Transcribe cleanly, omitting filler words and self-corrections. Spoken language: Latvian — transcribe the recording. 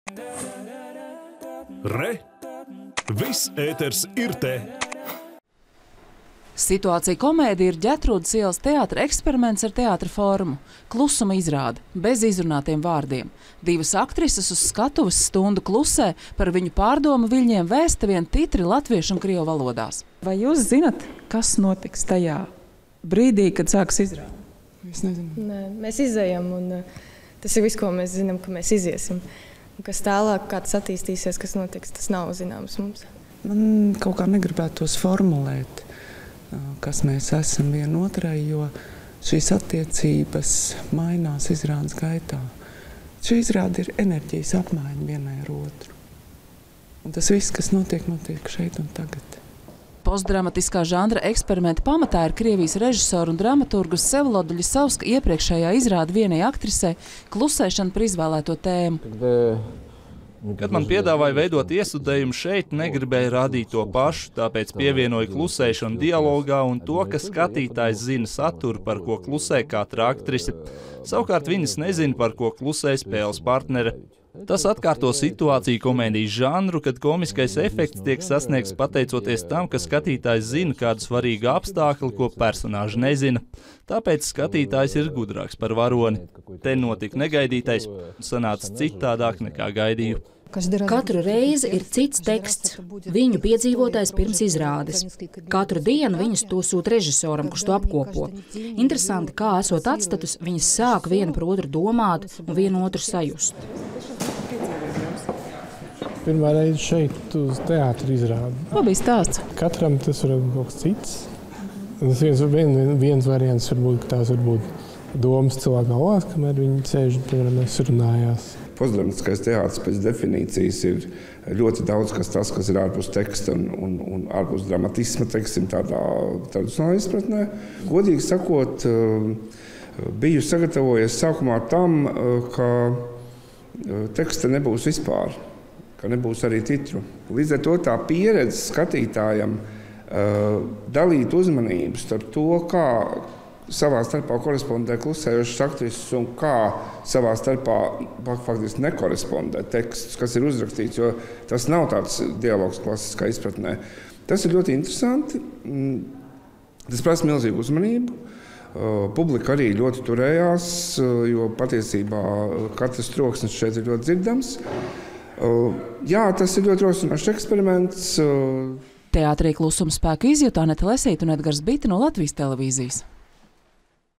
Re! Viss ēters ir te! Situācija komēdija ir Ģetrūdas ielas teātra eksperiments ar teātra formu. Klusuma izrāde, bez izrunātiem vārdiem. Divas aktrises uz skatuves stundu klusē, par viņu pārdomu viļņiem vēsta vien titri latviešu un krievu valodās. Vai jūs zinat, kas notiks tajā brīdī, kad sāks izrāde? Es nezinu. Nē, mēs izejam, un tas ir viss, ko mēs zinām, ka mēs iziesim. Un kas tālāk, kā tas attīstīsies, kas notiks, tas nav zināms mums. Man kaut kā negribētos formulēt, kas mēs esam vienotrai, jo šīs attiecības mainās izrādes gaitā. Šī izrāde ir enerģijas apmaiņa vienai ar otru. Un tas viss, kas notiek, notiek šeit un tagad. Postdramatiskā žanra eksperimenta pamatā ir Krievijas režisoru un dramaturgu Vsevoloda Ļisovska iepriekšējā izrāde vienai aktrisei klusēšana par izvēlēto tēmu. Kad man piedāvāja veidot iestudējumu šeit, negribēju rādīt to pašu, tāpēc pievienoju klusēšanu dialogā un to, ka skatītājs zina saturu, par ko klusē katra aktrise. Savukārt viņas nezina, par ko klusē spēles partnere. Tas atkārto situāciju komēdijas žanru, kad komiskais efekts tiek sasniegts pateicoties tam, ka skatītājs zina kādu svarīgu apstākli, ko personāži nezina. Tāpēc skatītājs ir gudrāks par varoni. Te notika negaidītais, sanāca citādāk nekā gaidīju. Katru reizi ir cits teksts, viņu piedzīvotais pirms izrādes. Katru dienu viņas to sūta režisoram, kurš to apkopo. Interesanti, kā esot atstatus, viņas sāk viena par otru domāt un vienu otru sajust. Pirmā reize šeit uz teātra izrādi. Ko bija stāsts? Katram tas var būt kaut kas cits. Tas viens variants varbūt, ka tās varbūt domas cilvēku galvās, kamēr viņi sēž, piemēram, runājās. Postdramatiskais teātris pēc definīcijas ir ļoti daudz kas ir ārpus teksta un ārpus dramatisma, teiksim, tādā tradicionālā izpratnē. Godīgi sakot, biju sagatavojies sākumā tam, ka teksta nebūs vispār, ka nebūs arī titru. Līdz ar to tā pieredze skatītājam dalīt uzmanību starp to, kā savā starpā korespondē klusējošas aktrises un kā savā starpā faktiski nekorespondē teksts, kas ir uzrakstīts, jo tas nav tāds dialogs klasiskā izpratnē. Tas ir ļoti interesanti. Tas prasa milzīgu uzmanību. Publika arī ļoti turējās, jo patiesībā katrs troksnis šeit ir ļoti dzirdams. Jā, tas ir ļoti rosinošs eksperiments. Teātrī klusuma spēku izjūta Anete Lesīte un Edgars Bite no Latvijas televīzijas.